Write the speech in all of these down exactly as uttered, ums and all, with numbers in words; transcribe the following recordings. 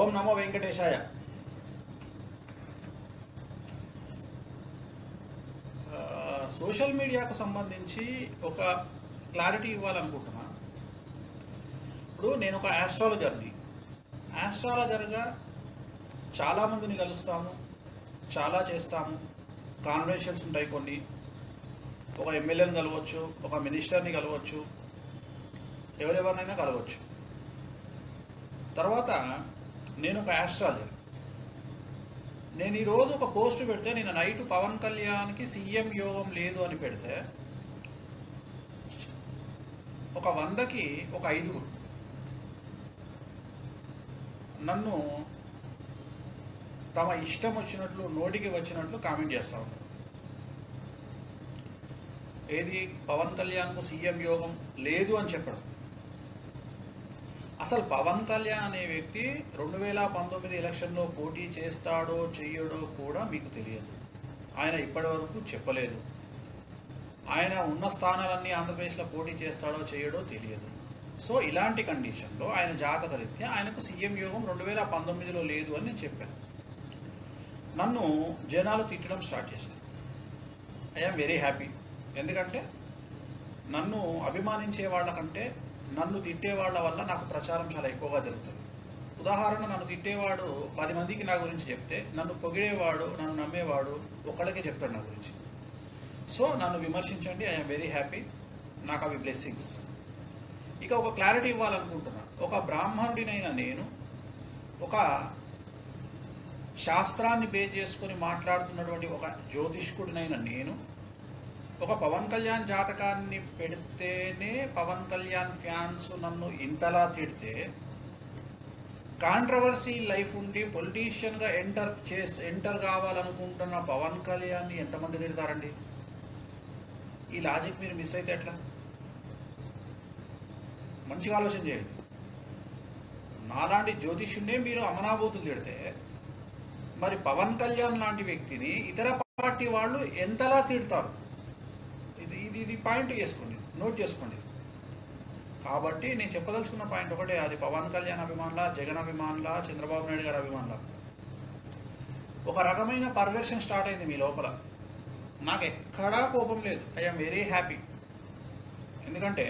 ఓం నమో వెంకటేశాయ. Social మీడియాకు సంబంధించి ఒక క్లారిటీ ఇవ్వాలనుకుంటున్నా. ఇప్పుడు నేను ఒక ఆస్ట్రాలజర్ని. ఆస్ట్రాలజర్గా చాలామందిని కలుస్తాము, చాలా చేస్తాము. కాన్వెన్షన్స్ ఉంటాయి కొన్ని. ఒక ఎమ్మెల్యేని కలవచ్చు, ఒక మినిస్టర్ని కలవచ్చు, ఎవరెవరినైనా కలవచ్చు. తర్వాత నేను ఒక ఆస్ట్రాలజర్. నేను ఈరోజు ఒక పోస్ట్ పెడితే, నేను నైట్ పవన్ కళ్యాణ్కి సీఎం యోగం లేదు అని పెడితే ఒక వందకి ఒక ఐదుగురు నన్ను తమ ఇష్టం వచ్చినట్లు, నోటికి వచ్చినట్లు కామెంట్ చేస్తూ ఉంటారు. ఏది పవన్ కళ్యాణ్కు సీఎం యోగం లేదు అని చెప్పడం. అసలు పవన్ కళ్యాణ్ అనే వ్యక్తి రెండు వేల పంతొమ్మిది ఎలక్షన్లో పోటీ చేస్తాడో చెయ్యడో కూడా మీకు తెలియదు. ఆయన ఇప్పటి వరకు చెప్పలేదు. ఆయన ఉన్న స్థానాలన్నీ ఆంధ్రప్రదేశ్లో పోటీ చేస్తాడో చేయడో తెలియదు. సో ఇలాంటి కండిషన్లో ఆయన జాతక రీత్యా ఆయనకు సీఎం యోగం రెండు వేల పంతొమ్మిదిలో లేదు అని నేను చెప్పాను. నన్ను జనాలు తిట్టడం స్టార్ట్ చేశారు. I'm very happy. ఎందుకంటే నన్ను అభిమానించే వాళ్ళకంటే నన్ను తిట్టేవాళ్ల వల్ల నాకు ప్రచారం చాలా ఎక్కువగా జరుగుతుంది. ఉదాహరణ, నన్ను తిట్టేవాడు పది మందికి నా గురించి చెప్తే, నన్ను పొగిడేవాడు, నన్ను నమ్మేవాడు ఒక్కడికే చెప్తాడు నా గురించి. సో నన్ను విమర్శించండి, ఐఎమ్ వెరీ హ్యాపీ. నాకు అవి బ్లెస్సింగ్స్. ఇక ఒక క్లారిటీ ఇవ్వాలనుకుంటున్నా. ఒక బ్రాహ్మణుడినైనా నేను, ఒక శాస్త్రాన్ని బేస్ చేసుకొని మాట్లాడుతున్నటువంటి ఒక జ్యోతిష్కుడినైనా నేను, ఒక పవన్ కళ్యాణ్ జాతకాన్ని పెడితేనే పవన్ కళ్యాణ్ ఫ్యాన్స్ నన్ను ఇంతలా తిడితే, కాంట్రవర్సీ లైఫ్ ఉండి పొలిటీషియన్గా ఎంటర్ చేసి ఎంటర్ కావాలనుకుంటున్న పవన్ కళ్యాణ్ని ఎంతమంది తిడతారండి? ఈ లాజిక్ మీరు మిస్ అయితే ఎట్లా? మంచిగా ఆలోచన చేయండి. నాలాంటి జ్యోతిష్యున్నే మీరు అమనాభూతులు తిడితే, మరి పవన్ కళ్యాణ్ లాంటి వ్యక్తిని ఇతర పార్టీ వాళ్ళు ఎంతలా తిడతారు? ఇది ఇది ఇది పాయింట్ చేసుకోండి, నోట్ చేసుకోండి. కాబట్టి నేను చెప్పదలుచుకున్న పాయింట్ ఒకటే, అది పవన్ కళ్యాణ్ అభిమానుల, జగన్ అభిమానుల, చంద్రబాబు నాయుడు గారి అభిమానుల ఒక రకమైన పర్వర్షన్ స్టార్ట్ అయింది మీ లోపల. నాకు ఎక్కడా కోపం లేదు. I'm very happy. ఎందుకంటే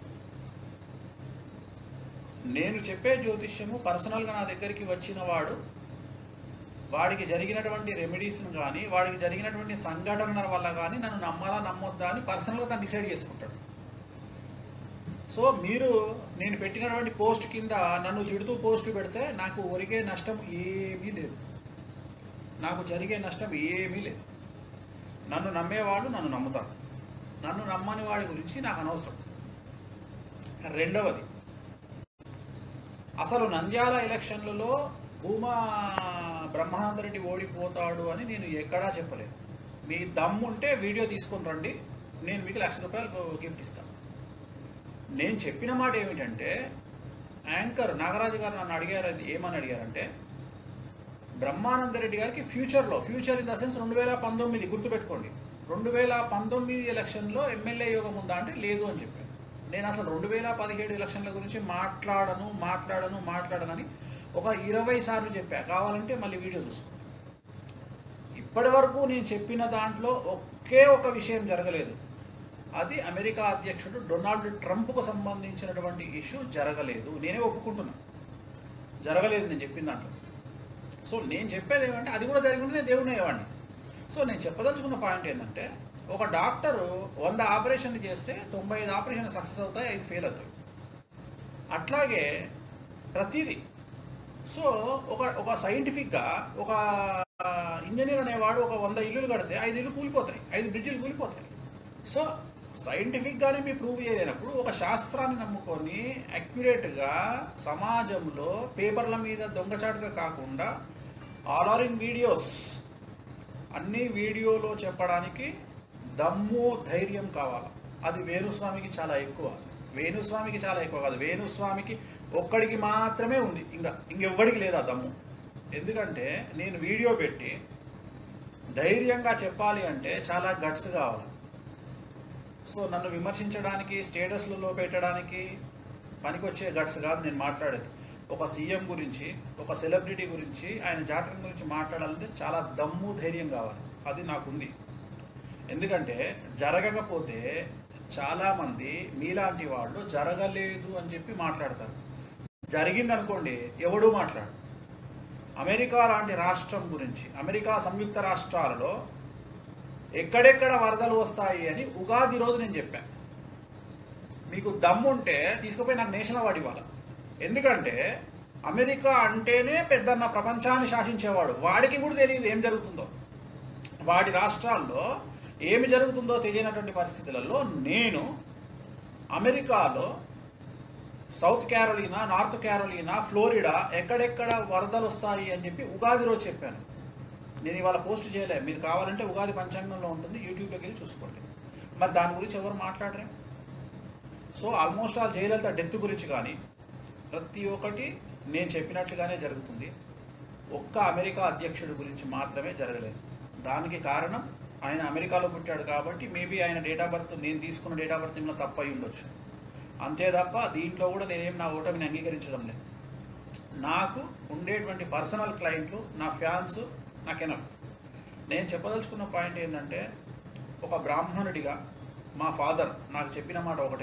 నేను చెప్పే జ్యోతిష్యము పర్సనల్గా నా దగ్గరికి వచ్చిన వాడు, వాడికి జరిగినటువంటి రెమెడీస్ను కానీ, వాడికి జరిగినటువంటి సంఘటనల వల్ల కానీ నన్ను నమ్మాలా నమ్మొద్దా అని పర్సనల్గా తను డిసైడ్ చేసుకుంటాడు. సో మీరు నేను పెట్టినటువంటి పోస్ట్ కింద నన్ను తిడుతూ పోస్ట్ పెడితే నాకు ఒరిగే నష్టం ఏమీ లేదు, నాకు జరిగే నష్టం ఏమీ లేదు. నన్ను నమ్మేవాడు నన్ను నమ్ముతాడు, నన్ను నమ్మని వాడి గురించి నాకు అనవసరం. రెండవది, అసలు నంద్యాల ఎలక్షన్లలో భూమా బ్రహ్మానందరెడ్డి ఓడిపోతాడు అని నేను ఎక్కడా చెప్పలేదు. మీ దమ్ముంటే వీడియో తీసుకొని రండి, నేను మీకు లక్ష రూపాయలు గిఫ్ట్ ఇస్తాను. నేను చెప్పిన మాట ఏమిటంటే, యాంకర్ నాగరాజు గారు నన్ను అడిగారు, ఏమని అడిగారంటే, బ్రహ్మానందరెడ్డి గారికి ఫ్యూచర్లో, ఫ్యూచర్ ఇన్ ద సెన్స్ రెండు వేల పంతొమ్మిది గుర్తుపెట్టుకోండి, రెండు వేల పంతొమ్మిది ఎలక్షన్లో ఎమ్మెల్యే యోగం ఉందా అంటే లేదు అని చెప్పాను. నేను అసలు రెండు వేల పదిహేడు ఎలక్షన్ల గురించి మాట్లాడను మాట్లాడను మాట్లాడనని ఒక ఇరవై సార్లు చెప్పా. కావాలంటే మళ్ళీ వీడియో చూసుకోండి. ఇప్పటి వరకు నేను చెప్పిన దాంట్లో ఒకే ఒక విషయం జరగలేదు. అది అమెరికా అధ్యక్షుడు డొనాల్డ్ ట్రంప్కు సంబంధించినటువంటి ఇష్యూ జరగలేదు. నేనే ఒప్పుకుంటున్నా, జరగలేదు నేను చెప్పిన దాంట్లో. సో నేను చెప్పేది ఏమంటే, అది కూడా జరిగింది, నేను దేవుని అయ్యేవాడిని. సో నేను చెప్పదలుచుకున్న పాయింట్ ఏంటంటే, ఒక డాక్టరు వంద ఆపరేషన్లు చేస్తే తొంభై ఐదు ఆపరేషన్లు సక్సెస్ అవుతాయి, ఐదు ఫెయిల్ అవుతాయి. అట్లాగే ప్రతిదీ. సో ఒక ఒక సైంటిఫిక్గా ఒక ఇంజనీర్ అనేవాడు ఒక వంద ఇల్లులు కడితే ఐదు ఇల్లు కూలిపోతాయి, ఐదు బ్రిడ్జిలు కూలిపోతాయి. సో సైంటిఫిక్గానే మీరు ప్రూవ్ చేయలేనప్పుడు ఒక శాస్త్రాన్ని నమ్ముకొని అక్యురేట్గా సమాజంలో పేపర్ల మీద దొంగచాటుగా కాకుండా ఆల్ ఆర్ ఇన్ వీడియోస్, అన్ని వీడియోలో చెప్పడానికి దమ్ము ధైర్యం కావాలి. అది వేణుస్వామికి చాలా ఎక్కువ. వేణుస్వామికి చాలా ఎక్కువ కాదు, వేణుస్వామికి ఒక్కడికి మాత్రమే ఉంది, ఇంకా ఇంకెవ్వడికి లేదు ఆ దమ్ము. ఎందుకంటే నేను వీడియో పెట్టి ధైర్యంగా చెప్పాలి అంటే చాలా గట్స్ కావాలి. సో నన్ను విమర్శించడానికి, స్టేటస్లలో పెట్టడానికి పనికొచ్చే గట్స్ కాదు నేను మాట్లాడేది. ఒక సీఎం గురించి, ఒక సెలబ్రిటీ గురించి, ఆయన జాతకం గురించి మాట్లాడాలంటే చాలా దమ్ము ధైర్యం కావాలి. అది నాకుంది. ఎందుకంటే జరగకపోతే చాలామంది మీలాంటి వాళ్ళు జరగలేదు అని చెప్పి మాట్లాడతారు. జరిగిందనుకోండి ఎవడూ మాట్లాడు. అమెరికా లాంటి రాష్ట్రం గురించి, అమెరికా సంయుక్త రాష్ట్రాలలో ఎక్కడెక్కడ వరదలు వస్తాయి అని ఉగాది రోజు నేను చెప్పాను. మీకు దమ్ముంటే తీసుకుపోయి నాకు నేషనల్ అవార్డు ఇవ్వాలి. ఎందుకంటే అమెరికా అంటేనే పెద్దన్న ప్రపంచాన్ని శాసించేవాడు. వాడికి కూడా తెలియదు ఏం జరుగుతుందో, వాడి రాష్ట్రాల్లో ఏమి జరుగుతుందో తెలియనటువంటి పరిస్థితులలో నేను అమెరికాలో south Carolina, north Carolina, Florida ఎక్కడెక్కడ వరదలు వస్తాయి అని చెప్పి ఉగాది రోజు చెప్పాను. నేను ఇవాళ పోస్ట్ చేయలే. మీరు కావాలంటే ఉగాది పంచాంగంలో ఉంటుంది, యూట్యూబ్లోకి వెళ్ళి చూసుకోండి. మరి దాని గురించి ఎవరు మాట్లాడరే. So almost all Jayalalithaa death గురించి కానీ ప్రతి ఒక్కటి నేను చెప్పినట్లుగానే జరుగుతుంది. ఒక్క అమెరికా అధ్యక్షుడి గురించి మాత్రమే జరగలేదు. దానికి కారణం ఆయన అమెరికాలో పుట్టాడు కాబట్టి మేబీ ఆయన డేట్ ఆఫ్ బర్త్, నేను తీసుకున్న డేట్ ఆఫ్ బర్త్ ఏమైనా తప్పు అయి ఉండొచ్చు. అంతే తప్ప దీంట్లో కూడా నేనేం నా ఓటమిని అంగీకరించడం లేదు. నాకు ఉండేటువంటి పర్సనల్ క్లయింట్లు, నా ఫ్యాన్స్ నాకు ఎనఫ్. నేను చెప్పదలుచుకున్న పాయింట్ ఏంటంటే, ఒక బ్రాహ్మణుడిగా మా ఫాదర్ నాకు చెప్పిన మాట ఒకటే.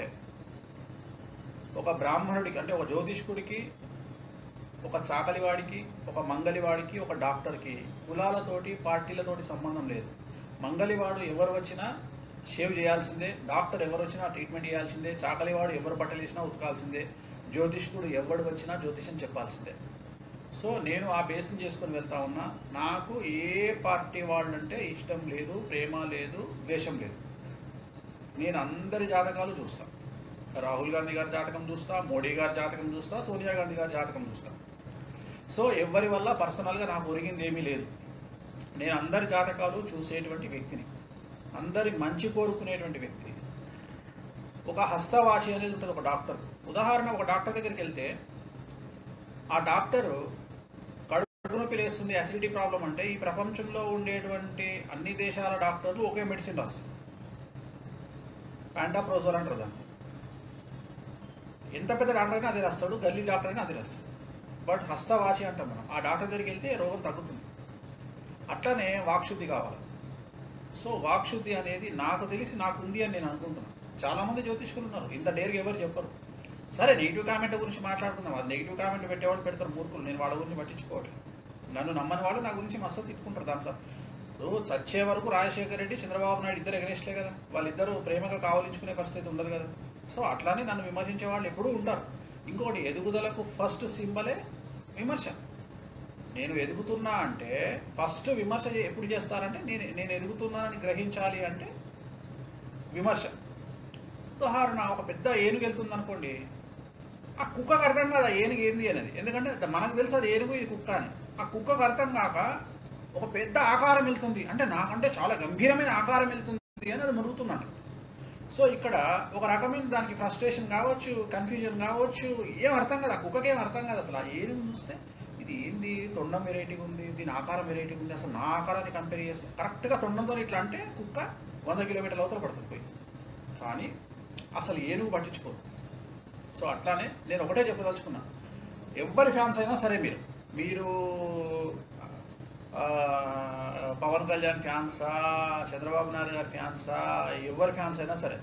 ఒక బ్రాహ్మణుడికి అంటే ఒక జ్యోతిష్కుడికి, ఒక చాకలివాడికి, ఒక మంగలివాడికి, ఒక డాక్టర్కి కులాలతోటి పార్టీలతోటి సంబంధం లేదు. మంగలివాడు ఎవరు వచ్చినా షేవ్ చేయాల్సిందే, డాక్టర్ ఎవరు వచ్చినా ట్రీట్మెంట్ చేయాల్సిందే, చాకలివాడు ఎవరు బట్టలు వేసినా ఉతకాల్సిందే, జ్యోతిష్కుడు ఎవరు వచ్చినా జ్యోతిష్యం చెప్పాల్సిందే. సో నేను ఆ బేస్ని చేసుకొని వెళ్తా ఉన్నా. నాకు ఏ పార్టీ వాళ్ళంటే ఇష్టం లేదు, ప్రేమ లేదు, ద్వేషం లేదు. నేను అందరి జాతకాలు చూస్తా. రాహుల్ గాంధీ గారి జాతకం చూస్తా, మోడీ గారి జాతకం చూస్తా, సోనియా గాంధీ గారి జాతకం చూస్తా. సో ఎవరి వల్ల పర్సనల్గా నాకు ఒరిగింది ఏమీ లేదు. నేను అందరి జాతకాలు చూసేటువంటి వ్యక్తిని, అందరి మంచి కోరుకునేటువంటి వ్యక్తిని. ఒక హస్తవాచి అనేది ఉంటుంది ఒక డాక్టర్. ఉదాహరణ, ఒక డాక్టర్ దగ్గరికి వెళ్తే ఆ డాక్టరు కడుపు నొప్పి లేస్తుంది, అసిడిటీ ప్రాబ్లం అంటే ఈ ప్రపంచంలో ఉండేటువంటి అన్ని దేశాల డాక్టర్లు ఒకే మెడిసిన్ రాస్తారు. ప్యాంటాప్రోజోల్ అంటారు దాన్ని. ఎంత పెద్ద డాక్టర్ అయినా అదే రాస్తాడు, గల్లీ డాక్టర్ అయినా అదే రాస్తాడు. బట్ హస్తవాచి అంటాం మనం. ఆ డాక్టర్ దగ్గరికి వెళ్తే రోగం తగ్గుతుంది. అట్లనే వాక్శుద్ధి కావాలి. సో వాక్శుద్ధి అనేది నాకు తెలిసి నాకు ఉంది అని నేను అనుకుంటున్నాను. చాలామంది జ్యోతిష్కులు ఉన్నారు, ఇంత డేర్గా ఎవరు చెప్పరు. సరే, నెగిటివ్ కామెంట్ గురించి మాట్లాడుకుందాం. అది నెగిటివ్ కామెంట్ పెట్టేవాళ్ళు పెడతారు, మూర్ఖులు. నేను వాళ్ళ గురించి పట్టించుకోవట్లేదు. నన్ను నమ్మని వాళ్ళు నా గురించి మస్తు తిట్టుకుంటారు. దాని సార్ చచ్చే వరకు రాజశేఖర రెడ్డి, చంద్రబాబు నాయుడు ఇద్దరు ఎగరేస్ట్లే కదా. వాళ్ళిద్దరూ ప్రేమగా కావలించుకునే పరిస్థితి ఉండదు కదా. సో అట్లానే నన్ను విమర్శించే వాళ్ళు ఎప్పుడూ ఉంటారు. ఇంకోటి, ఎదుగుదలకు ఫస్ట్ సింబలే విమర్శ. నేను ఎదుగుతున్నా అంటే ఫస్ట్ విమర్శ ఎప్పుడు చేస్తారంటే, నేను నేను ఎదుగుతున్నానని గ్రహించాలి అంటే విమర్శ. ఉదాహరణ, ఒక పెద్ద ఏనుగు వెళ్తుంది అనుకోండి, ఆ కుక్కకు అర్థం కాదు ఆ ఏనుగు ఏంది అనేది. ఎందుకంటే మనకు తెలుసు అది ఏనుగు, ఇది కుక్క అని. ఆ కుక్కకు అర్థం కాక ఒక పెద్ద ఆకారం వెళ్తుంది అంటే, నాకంటే చాలా గంభీరమైన ఆకారం వెళ్తుంది అని అది మురుగుతుందంట. సో ఇక్కడ ఒక రకమైన దానికి ఫ్రస్ట్రేషన్ కావచ్చు, కన్ఫ్యూజన్ కావచ్చు, ఏం అర్థం కాదు. ఆ కుక్కకి ఏం అర్థం కాదు అసలు. ఆ ఏనుగు చూస్తే ఇది ఏంది, తొండం వెరైటీగా ఉంది, దీని ఆకారం వెరైటీగా ఉంది, అసలు నా ఆకారాన్ని కంపేర్ చేస్తే కరెక్ట్గా తొండంతో ఇట్లా అంటే కుక్క వంద కిలోమీటర్ల అవతల పడుతుంది పోయి. కానీ అసలు ఏనుగు పట్టించుకోదు. సో అట్లానే నేను ఒకటే చెప్పదలుచుకున్నా, ఎవరి ఫ్యాన్స్ అయినా సరే, మీరు మీరు పవన్ కళ్యాణ్ ఫ్యాన్సా, చంద్రబాబు నాయుడు గారి ఫ్యాన్సా, ఎవరి ఫ్యాన్స్ అయినా సరే,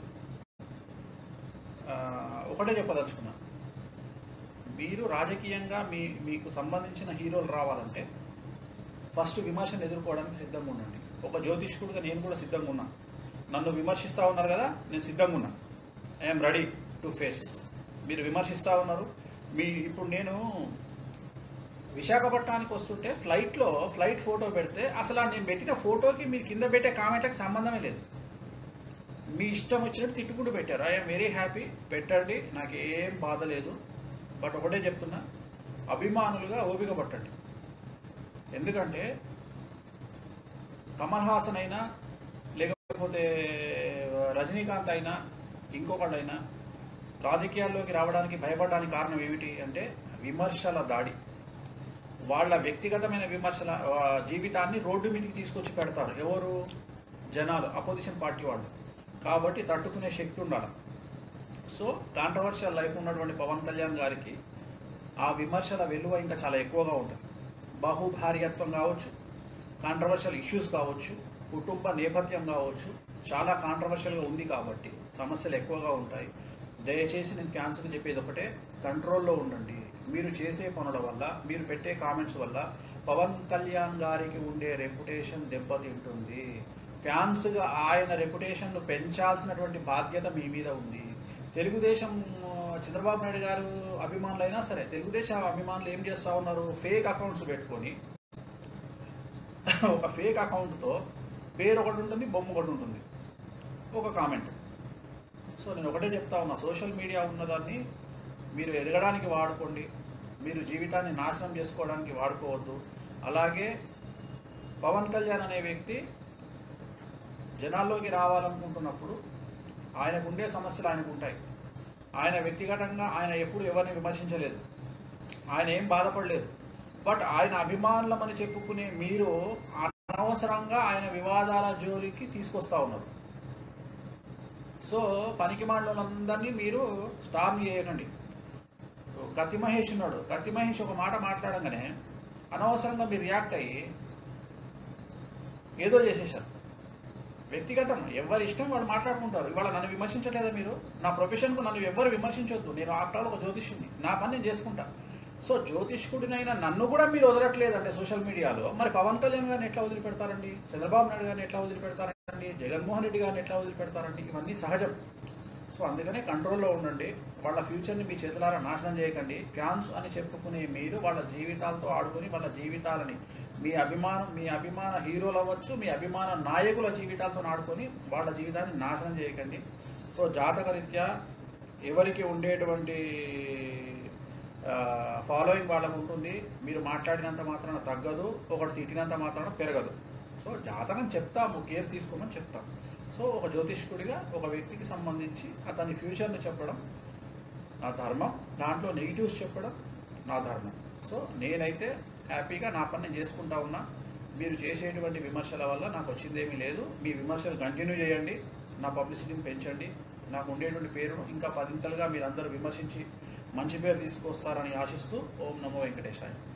ఒకటే చెప్పదలుచుకున్నా, మీరు రాజకీయంగా మీ మీకు సంబంధించిన హీరోలు రావాలంటే ఫస్ట్ విమర్శను ఎదుర్కోవడానికి సిద్ధంగా ఉండండి. ఒక జ్యోతిష్కుడిగా నేను కూడా సిద్ధంగా ఉన్నా. నన్ను విమర్శిస్తూ ఉన్నారు కదా, నేను సిద్ధంగా ఉన్నా. I'm ready to face. మీరు విమర్శిస్తూ ఉన్నారు. మీ ఇప్పుడు నేను విశాఖపట్నానికి వస్తుంటే ఫ్లైట్లో ఫ్లైట్ ఫోటో పెడితే అసలు నేను పెట్టిన ఫోటోకి మీరు కింద పెట్టే కామెంట్లకు సంబంధమే లేదు. మీ ఇష్టం వచ్చినట్టు తిట్టుకుంటూ పెట్టారు. ఐఎమ్ వెరీ హ్యాపీ, పెట్టండి, నాకు ఏం బాధ లేదు. బట్ ఒకటే చెప్తున్నా, అభిమానులుగా ఓపిక పట్టండి. ఎందుకంటే కమల్ హాసన్ అయినా, లేకపోతే రజనీకాంత్ అయినా, ఇంకొకడైనా రాజకీయాల్లోకి రావడానికి భయపడడానికి కారణం ఏమిటి అంటే విమర్శల దాడి. వాళ్ళ వ్యక్తిగతమైన విమర్శల జీవితాన్ని రోడ్డు మీదకి తీసుకొచ్చి పెడతారు. ఎవరు? జనాలు, అపోజిషన్ పార్టీ వాళ్ళు. కాబట్టి తట్టుకునే శక్తి ఉండాలి. సో కాంట్రవర్షియల్ లైఫ్ ఉన్నటువంటి పవన్ కళ్యాణ్ గారికి ఆ విమర్శల విలువ ఇంకా చాలా ఎక్కువగా ఉంటుంది. బహుభార్యత్వం కావచ్చు, కాంట్రవర్షియల్ ఇష్యూస్ కావచ్చు, కుటుంబ నేపథ్యం కావచ్చు, చాలా కాంట్రవర్షియల్గా ఉంది కాబట్టి సమస్యలు ఎక్కువగా ఉంటాయి. దయచేసి నేను క్యాన్సర్ చెప్పేది ఒకటే, కంట్రోల్లో ఉండండి. మీరు చేసే పనుల వల్ల, మీరు పెట్టే కామెంట్స్ వల్ల పవన్ కళ్యాణ్ గారికి ఉండే రెప్యుటేషన్ దెబ్బతింటుంది. ఫ్యాన్స్గా ఆయన రెప్యుటేషన్ను పెంచాల్సినటువంటి బాధ్యత మీ మీద ఉంది. తెలుగుదేశం చంద్రబాబు నాయుడు గారు అభిమానులైనా సరే, తెలుగుదేశం అభిమానులు ఏం చేస్తూ ఉన్నారు, ఫేక్ అకౌంట్స్ పెట్టుకొని ఒక ఫేక్ అకౌంట్తో పేరు ఒకటి ఉంటుంది, బొమ్మ ఒకటి ఉంటుంది, ఒక కామెంట్. సో నేను ఒకటే చెప్తా ఉన్నా, సోషల్ మీడియా ఉన్నదాన్ని మీరు ఎదగడానికి వాడుకోండి, మీరు జీవితాన్ని నాశనం చేసుకోవడానికి వాడుకోవద్దు. అలాగే పవన్ కళ్యాణ్ అనే వ్యక్తి జనాల్లోకి రావాలనుకుంటున్నప్పుడు ఆయనకు ఉండే సమస్యలు ఆయనకు ఉంటాయి. ఆయన వ్యక్తిగతంగా ఆయన ఎప్పుడు ఎవరిని విమర్శించలేదు, ఆయన ఏం బాధపడలేదు. బట్ ఆయన అభిమానులమని చెప్పుకునే మీరు అనవసరంగా ఆయన వివాదాల జోలికి తీసుకొస్తా ఉన్నారు. సో పనికి మాటలందరినీ మీరు స్టార్మ్ చేయకండి. కత్తి మహేష్ ఉన్నాడు, కత్తి మహేష్ ఒక మాట మాట్లాడంగానే అనవసరంగా మీరు రియాక్ట్ అయ్యి ఏదో చేసేసారు. వ్యక్తిగతం, ఎవరి ఇష్టం వాళ్ళు మాట్లాడుకుంటారు. ఇవాళ నన్ను విమర్శించట్లేదా మీరు? నా ప్రొఫెషన్కు నన్ను ఎవరు విమర్శించొద్దు, నేను ఆఫ్టర్ ఆల్ ఒక జ్యోతిష్యుడిని, నా పని నేను చేసుకుంటా. సో జ్యోతిష్కుడినైనా నన్ను కూడా మీరు వదలట్లేదంటే సోషల్ మీడియాలో, మరి పవన్ కళ్యాణ్ గారిని ఎట్లా వదిలిపెడతారండి? చంద్రబాబు నాయుడు గారిని ఎట్లా వదిలిపెడతారండి? జగన్మోహన్ రెడ్డి గారిని ఎట్లా వదిలిపెడతారండి? ఇవన్నీ సహజం. సో అందుకనే కంట్రోల్లో ఉండండి. వాళ్ళ ఫ్యూచర్ని మీ చేతులారా నాశనం చేయకండి. ఫ్యాన్స్ అని చెప్పుకునే మీరు వాళ్ళ జీవితాలతో ఆడుకొని వాళ్ళ జీవితాలని, మీ అభిమానం మీ అభిమాన హీరోలు అవ్వచ్చు, మీ అభిమాన నాయకుల జీవితాలతో ఆడుకొని వాళ్ళ జీవితాన్ని నాశనం చేయకండి. సో జాతకరీత్యా ఎవరికి ఉండేటువంటి ఫాలోయింగ్ వాళ్ళకు ఉంటుంది. మీరు మాట్లాడినంత మాత్రాన తగ్గదు, ఒకటి తిట్టినంత మాత్రాన పెరగదు. సో జాతకం చెప్తాము, కేర్ తీసుకోమని చెప్తాం. సో ఒక జ్యోతిష్కుడిగా ఒక వ్యక్తికి సంబంధించి అతని ఫ్యూచర్ని చెప్పడం నా ధర్మం, దాంట్లో నెగిటివ్స్ చెప్పడం నా ధర్మం. సో నేనైతే హ్యాపీగా నా పని నేను చేసుకుంటా ఉన్నా. మీరు చేసేటువంటి విమర్శల వల్ల నాకు వచ్చిందేమీ లేదు. మీ విమర్శలు కంటిన్యూ చేయండి, నా పబ్లిసిటీని పెంచండి. నాకు ఉండేటువంటి పేరును ఇంకా పదింతలుగా మీరందరూ విమర్శించి మంచి పేరు తీసుకొస్తారని ఆశిస్తూ ఓం నమో వెంకటేశాయ.